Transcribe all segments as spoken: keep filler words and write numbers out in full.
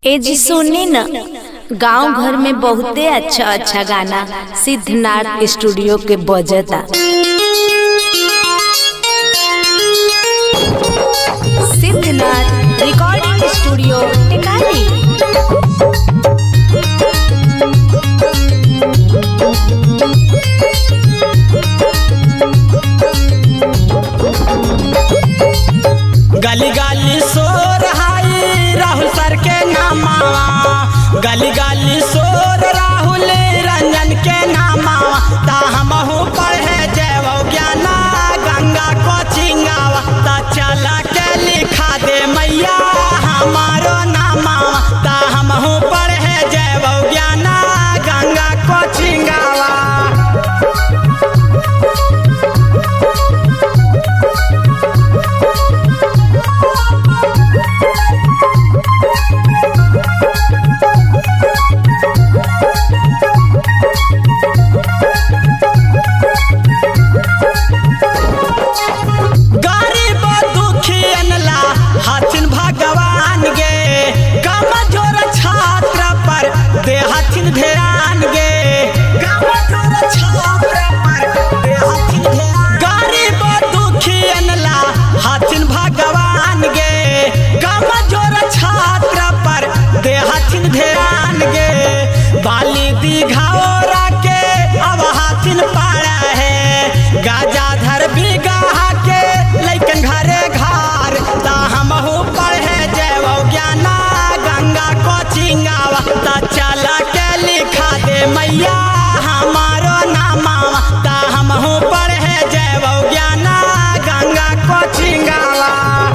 ए जी सुनी न, गांव घर में बहुते अच्छा अच्छा गाना सिद्धनाथ स्टूडियो के बजता। Siddhnath recording studio Tikari. गली गली सो रहाई राहुल सर के नामावा, गली गली सोर राहुल रंजन के नामावा। ता हमहू पढ़े जैव ज्ञाना गंगा कोचिंगावा। ता चला के लिखा दे मैया हमारो नामावा। ता हमहू पढ़े जैव ज्ञाना गंगा कोचिंगावा। बाली दिघाओरा के अब हाथिन पाड़ा है, गाजाधर बिगाहा के लैकन घरे घर। ता हमहू पढ़े जैव ज्ञाना गंगा कोचिंगावा। ता चला के लिखा दे मैया हमारो नामावा। ता हमहू पढ़े जैव ज्ञाना गंगा कोचिंगावा।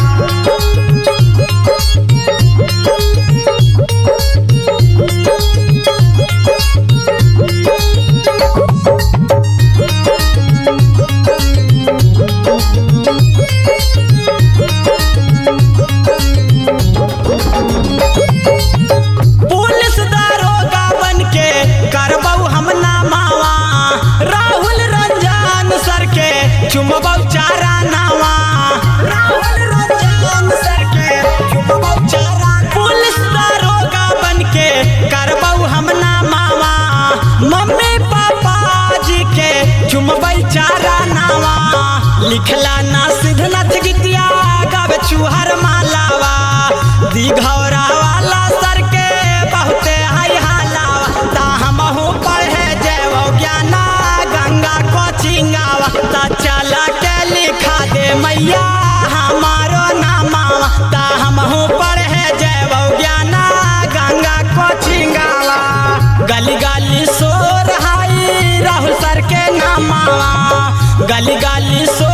चुमबौ चारा नावा राहुल रंजन सर के चुमबौ चारा। पुलिस दारोगा बन के करबौ हम नामावा। मम्मी पापा जी के चुमबै चारा नावा। लिखला ना सिद्धनाथ गीतिया गावे चुहर मालावा। दिघौरा वाला सर के बहुते हाय हालावा। ता हमहू पढ़े जैव ज्ञाना गंगा कोचिंगावा। ता चला के लिखा दे मैया हमारो नामावा। ता हमहू पढ़े जैव ज्ञाना गंगा कोचिंगावा। गली गली सो रहाई राहुल सर के नामावा, गली गली सो